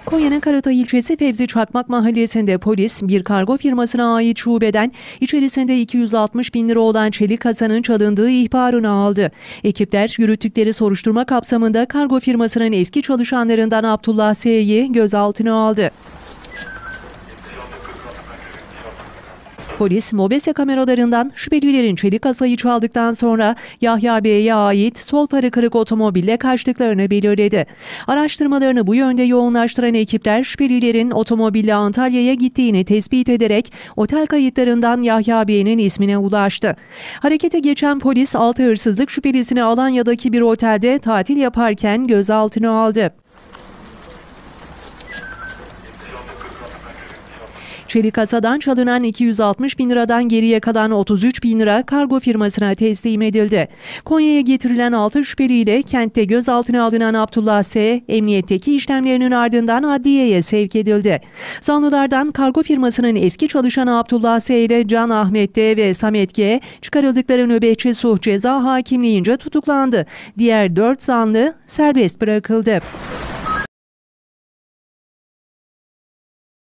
Konya'nın Karatay ilçesi Fevzi Çakmak mahallesinde polis bir kargo firmasına ait şubeden içerisinde 260 bin lira olan çelik kasanın çalındığı ihbarını aldı. Ekipler yürüttükleri soruşturma kapsamında kargo firmasının eski çalışanlarından Abdullah S.'yi gözaltına aldı. Polis, mobese kameralarından şüphelilerin çelik kasayı çaldıktan sonra Yahya Bey'e ait sol farı kırık otomobille kaçtıklarını belirledi. Araştırmalarını bu yönde yoğunlaştıran ekipler şüphelilerin otomobille Antalya'ya gittiğini tespit ederek otel kayıtlarından Yahya Bey'in ismine ulaştı. Harekete geçen polis 6 hırsızlık şüphelisini Alanya'daki bir otelde tatil yaparken gözaltına aldı. Çelik kasadan çalınan 260 bin liradan geriye kalan 33 bin lira kargo firmasına teslim edildi. Konya'ya getirilen 6 şüpheliyle kentte gözaltına alınan Abdullah S. emniyetteki işlemlerinin ardından adliyeye sevk edildi. Zanlılardan kargo firmasının eski çalışanı Abdullah S. ile Can Ahmet D. ve Samet G. çıkarıldıkları nöbetçi sulh ceza hakimliğince tutuklandı. Diğer 4 zanlı serbest bırakıldı.